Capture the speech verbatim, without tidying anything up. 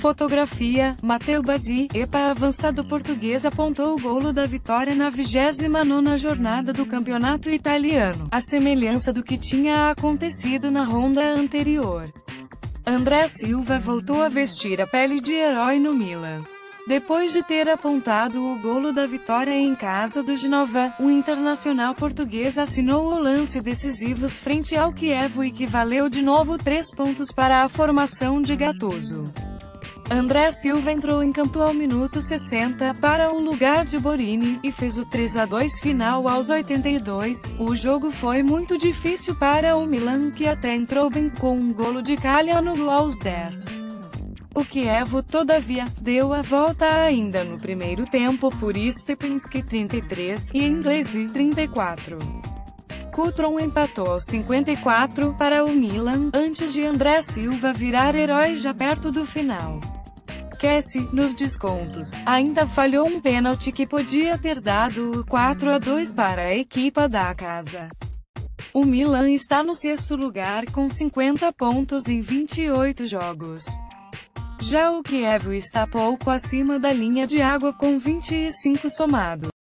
Fotografia, Matteo Bassi, epa avançado português apontou o golo da vitória na vigésima nona jornada do campeonato italiano, à semelhança do que tinha acontecido na ronda anterior. André Silva voltou a vestir a pele de herói no Milan. Depois de ter apontado o golo da vitória em casa do Génova, o internacional português assinou o lance decisivos frente ao Chievo e que valeu de novo três pontos para a formação de Gattuso. André Silva entrou em campo ao minuto sessenta, para o lugar de Borini, e fez o três a dois final aos oitenta e dois. O jogo foi muito difícil para o Milan, que até entrou bem com um golo de Calhanoglu aos dez. O Chievo, todavia, deu a volta ainda no primeiro tempo por Stepinski trinta e três, e Inglese trinta e quatro. Coutron empatou aos cinquenta e quatro, para o Milan, antes de André Silva virar herói já perto do final. Kessie, nos descontos, ainda falhou um pênalti que podia ter dado o quatro a dois para a equipa da casa. O Milan está no sexto lugar com cinquenta pontos em vinte e oito jogos. Já o Chievo está pouco acima da linha de água com vinte e cinco somado.